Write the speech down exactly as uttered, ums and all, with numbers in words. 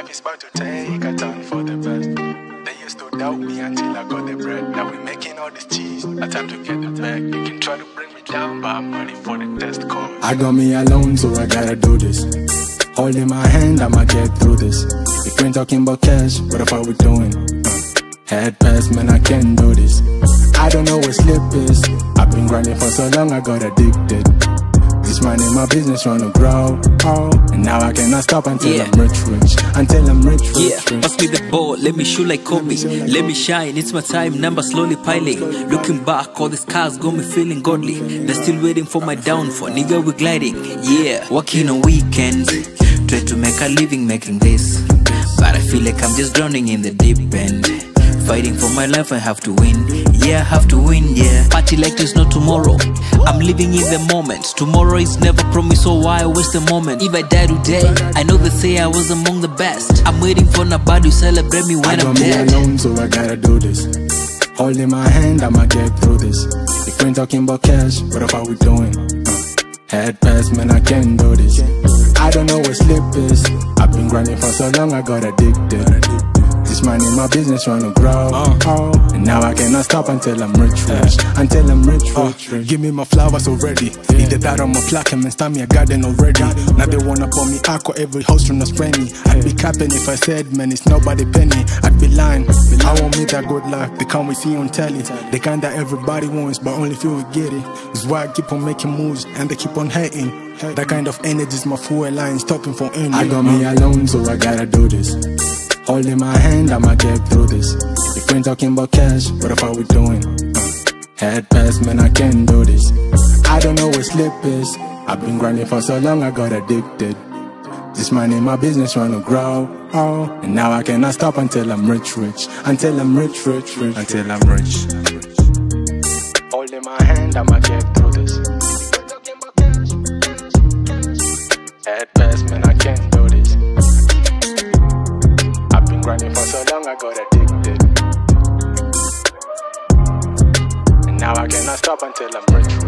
life is about to take a turn for the best. They used to doubt me until I got the bread. Now we're making all this cheese, a time to get the bag. You can try to bring me down, but I'm ready for the test call. I got me alone, so I gotta do this. Holding my hand, I'ma get through this. If we ain't talking about cash, what the fuck we doing? Head pass, man, I can't do this. I don't know what sleep is. I've been grinding for so long, I got addicted. This money in my business trying to grow, oh, and now I cannot stop until yeah. I'm rich, rich. Until I'm rich, rich, yeah. rich. Pass me the ball, let me shoot like Kobe. Let me shine, it's my time, number slowly piling. Looking back, all the scars got me feeling godly. They're still waiting for my downfall, nigga, we gliding. Yeah, working on weekends, try to make a living making this, but I feel like I'm just drowning in the deep end. Fighting for my life, I have to win. Yeah, I have to win, yeah. Party like there's no tomorrow. I'm living in the moment. Tomorrow is never promised, so why waste the moment? If I die today, I know they say I was among the best. I'm waiting for nobody to celebrate me when I I'm dead. I'm alone, so I gotta do this. Holding my hand, I'ma get through this. If we ain't talking about cash, what the fuck we doing? Head pass, man, I can't do this. I don't know what sleep is. I've been grinding for so long, I got addicted. This money in my business trying to grow, uh, oh, and now I cannot stop until I'm rich, rich. Until I'm rich, rich, uh, rich. Give me my flowers already. Yeah. Eat the that on my plaque and start me a garden already. Garden. Now they wanna pour me aqua, every host trying to spray me. Yeah. I'd be capping if I said, man, it's nobody penny. I'd be lying. Be I won't meet that good luck. The kind we see on telly. The kind that everybody wants, but only few will get it. That's why I keep on making moves and they keep on hating. Hey. That kind of energy is my fuel line, stopping for any. I got me alone, so I gotta do this. Holding my hand, I'ma get through this. If we ain't talking about cash, what the fuck we doing? Head pass, man, I can't do this. I don't know what sleep is. I've been grinding for so long, I got addicted. This money in my business trying to grow, oh, and now I cannot stop until I'm rich, rich. Until I'm rich, rich, rich. Until I'm rich. Holding my hand, I'ma get through this. Head pass, man, I can't do this. Grinding for so long, I got addicted. And now I cannot stop until I'm rich.